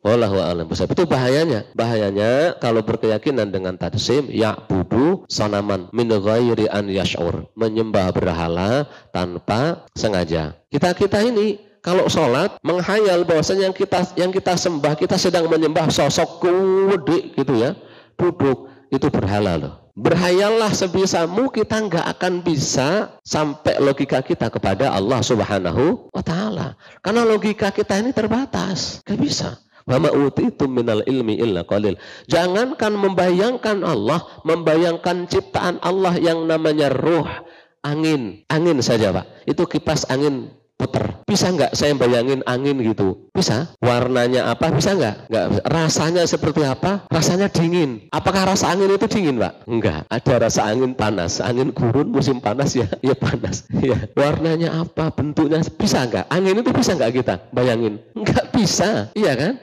Wallahu a'lam bishawab. Itu bahayanya. Bahayanya kalau berkeyakinan dengan tajsim, ya'budu sanaman min ghairi an yash'ur. Menyembah berhala tanpa sengaja. Kita ini kalau sholat menghayal bahwasanya yang kita sembah, kita sedang menyembah sosok kudik gitu ya. Duduk, itu berhala loh. Berhayallah sebisamu, kita nggak akan bisa sampai logika kita kepada Allah Subhanahu wa Ta'ala. Karena logika kita ini terbatas, nggak bisa. Wa ma utitum minal ilmi illa qalil. Jangankan membayangkan Allah, membayangkan ciptaan Allah yang namanya ruh, angin saja Pak. Itu kipas angin puter. Bisa nggak saya bayangin angin gitu? Bisa. Warnanya apa? Bisa nggak? Nggak. Rasanya seperti apa? Rasanya dingin. Apakah rasa angin itu dingin, Pak? Enggak. Ada rasa angin panas. Angin gurun musim panas ya. Ya panas. Ya. Warnanya apa? Bentuknya bisa nggak? Angin itu bisa nggak kita bayangin? Nggak bisa. Iya kan?